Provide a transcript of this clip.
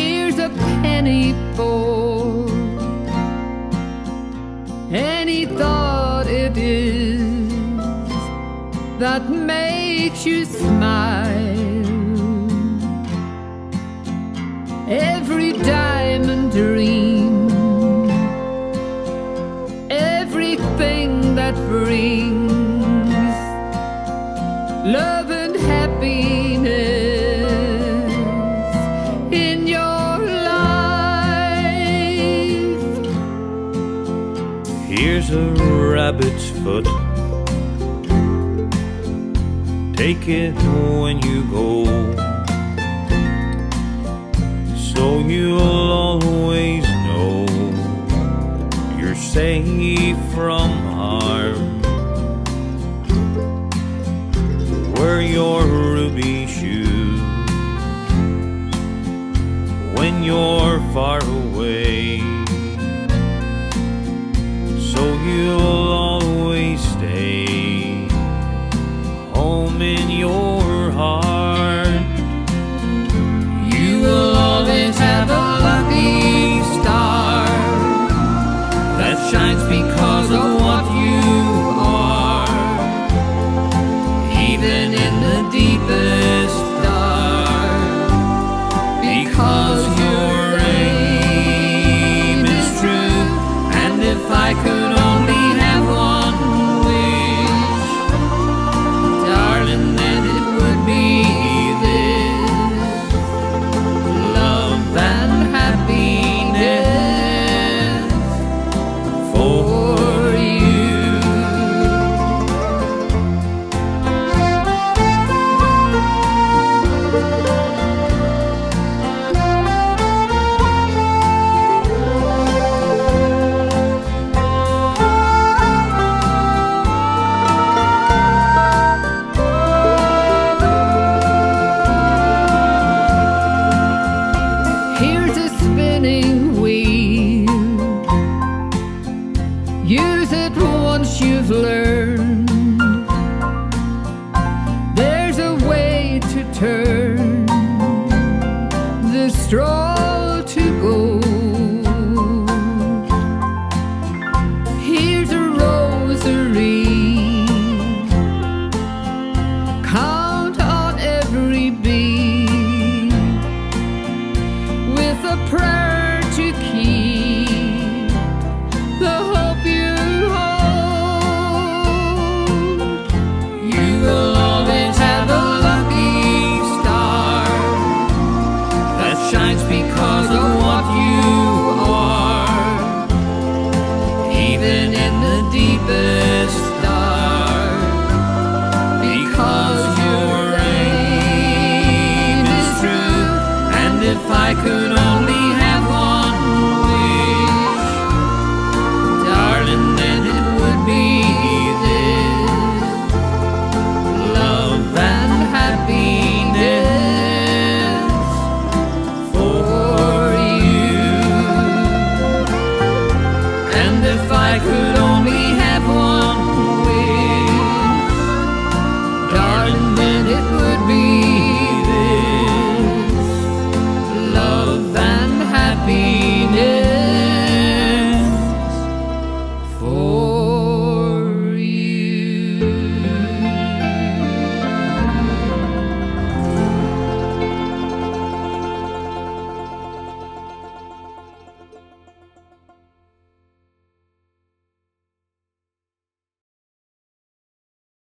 Here's a penny for any thought it is that makes you smile. Every diamond dream, everything that brings love and happiness in your life. Here's a rabbit's foot, take it when you go, so you'll always know you're safe from harm. Wear your ruby shoes when you're far away, so you'll always stay home in your heart. You will always have a lucky star that shines because of what you are, even in the deepest dark, because your aim is true. And if I could only have one wish, darling, then it would be this: love and happiness for you. Here's a spinning wheel, use it once you've learned. There's a way to turn the straw to gold. Here's a rosary, count on every bead, with a prayer to keep the hope you hold. You will always have a lucky star that shines because of what you are, even in the deepest dark, because your aim is true. And if I could only have one wish, darling, then it would be this: love and happiness for you. And if I could only have one wish, darling, then it would be this: love and